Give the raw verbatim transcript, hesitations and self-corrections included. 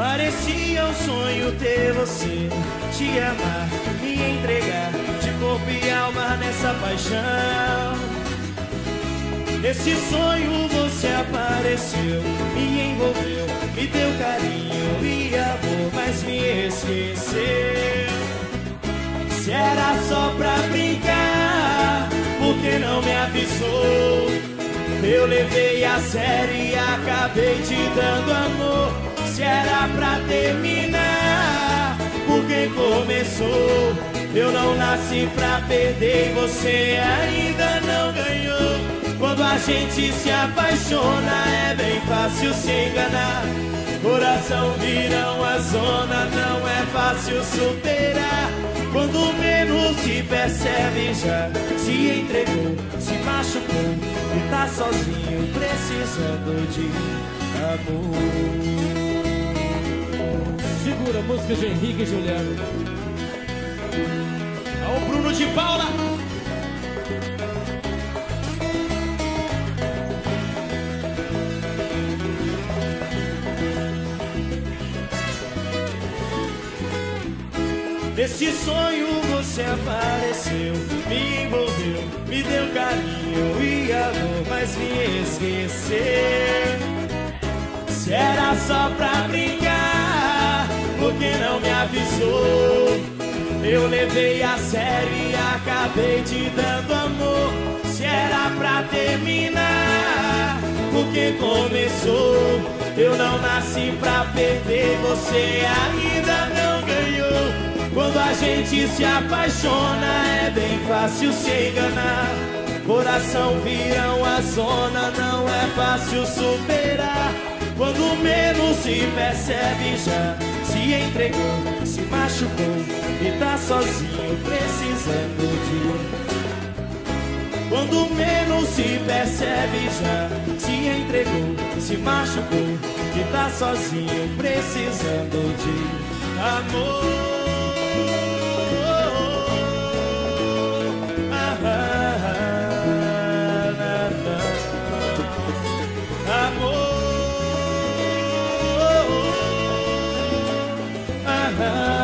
Parecia um sonho ter você, te amar, me entregar de corpo e alma nessa paixão. Nesse sonho você apareceu, me envolveu, me deu carinho e amor, mas me esqueceu. Se era só pra brincar, por que não me avisou? Eu levei a sério e acabei te dando amor. Se era pra terminar, por que começou? Eu não nasci pra perder e você ainda não ganhou. Quando a gente se apaixona é bem fácil se enganar. Coração vira uma zona, não é fácil superar. Quando menos se percebe já se entregou, se machucou e tá sozinho precisando de amor. Segura a música de Henrique e Juliano. Ao Bruno de Paula. Nesse sonho você apareceu, me envolveu, me deu carinho e amor, mas me esqueceu. Se era só pra brincar, por que não me avisou? Eu levei a sério e acabei te dando amor. Se era pra terminar, por que começou? Eu não nasci pra perder, você ainda não ganhou. Quando a gente se apaixona é bem fácil se enganar. Coração vira uma zona, não é fácil superar. Quando menos se percebe já se entregou, se machucou e tá sozinho precisando de... Quando menos se percebe já se entregou, se machucou e tá sozinho precisando de amor. Amor, ah, ah.